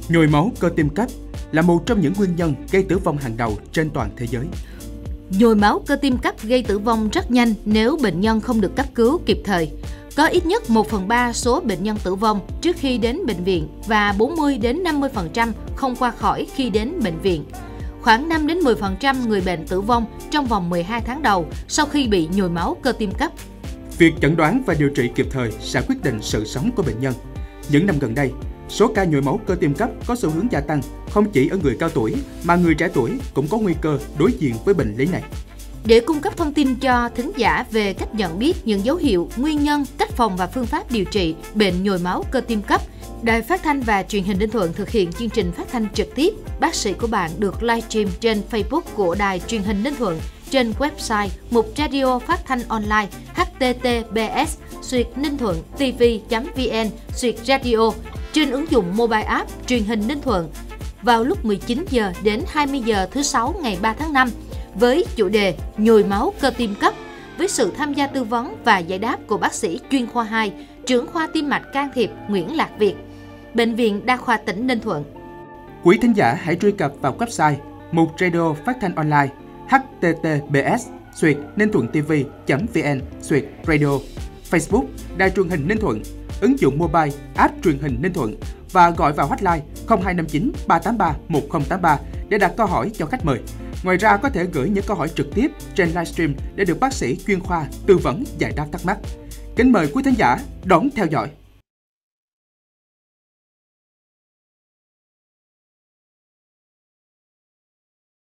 Nhồi máu cơ tim cấp là một trong những nguyên nhân gây tử vong hàng đầu trên toàn thế giới. Nhồi máu cơ tim cấp gây tử vong rất nhanh nếu bệnh nhân không được cấp cứu kịp thời. Có ít nhất 1/3 số bệnh nhân tử vong trước khi đến bệnh viện và 40-50% không qua khỏi khi đến bệnh viện. Khoảng 5-10% người bệnh tử vong trong vòng 12 tháng đầu sau khi bị nhồi máu cơ tim cấp. Việc chẩn đoán và điều trị kịp thời sẽ quyết định sự sống của bệnh nhân. Những năm gần đây, số ca nhồi máu cơ tim cấp có xu hướng gia tăng, không chỉ ở người cao tuổi mà người trẻ tuổi cũng có nguy cơ đối diện với bệnh lý này. Để cung cấp thông tin cho thính giả về cách nhận biết những dấu hiệu, nguyên nhân, cách phòng và phương pháp điều trị bệnh nhồi máu cơ tim cấp, Đài Phát thanh và Truyền hình Ninh Thuận thực hiện chương trình phát thanh trực tiếp. Bác sĩ của bạn được livestream trên Facebook của Đài Truyền hình Ninh Thuận, trên website mục radio phát thanh online https://ninhthuontv.vn/radio, trên ứng dụng mobile app Truyền hình Ninh Thuận vào lúc 19 giờ đến 20 giờ thứ Sáu ngày 3 tháng 5 với chủ đề nhồi máu cơ tim cấp, với sự tham gia tư vấn và giải đáp của bác sĩ chuyên khoa 2, trưởng khoa tim mạch can thiệp Nguyễn Lạc Việt, Bệnh viện Đa khoa tỉnh Ninh Thuận. Quý thính giả hãy truy cập vào website mục radio phát thanh online https://ninhthuontv.vn/radio, Facebook Đài Truyền hình Ninh Thuận, ứng dụng mobile app Truyền hình Ninh Thuận và gọi vào hotline 0259 383 1083 để đặt câu hỏi cho khách mời. Ngoài ra có thể gửi những câu hỏi trực tiếp trên livestream để được bác sĩ chuyên khoa tư vấn giải đáp thắc mắc. Kính mời quý thính giả đón theo dõi.